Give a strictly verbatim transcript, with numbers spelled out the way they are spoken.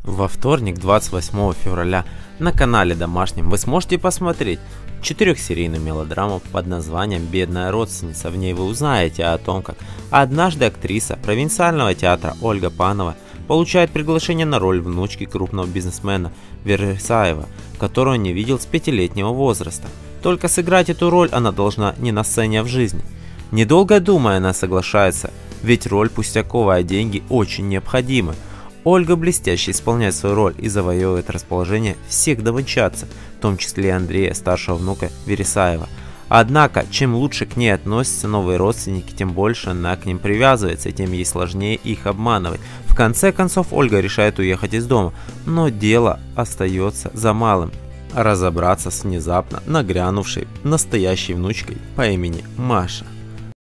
Во вторник, двадцать восьмого февраля, на канале Домашнем вы сможете посмотреть четырехсерийную мелодраму под названием «Бедная родственница». В ней вы узнаете о том, как однажды актриса провинциального театра Ольга Панова получает приглашение на роль внучки крупного бизнесмена Вересаева, которую он не видел с пятилетнего возраста. Только сыграть эту роль она должна не на сцене, а в жизни. Недолго думая, она соглашается, ведь роль пустяковая, а деньги очень необходимы. Ольга блестяще исполняет свою роль и завоевывает расположение всех домочадцев, в том числе и Андрея, старшего внука Вересаева. Однако, чем лучше к ней относятся новые родственники, тем больше она к ним привязывается, тем ей сложнее их обманывать. В конце концов, Ольга решает уехать из дома, но дело остается за малым – разобраться с внезапно нагрянувшей настоящей внучкой по имени Маша.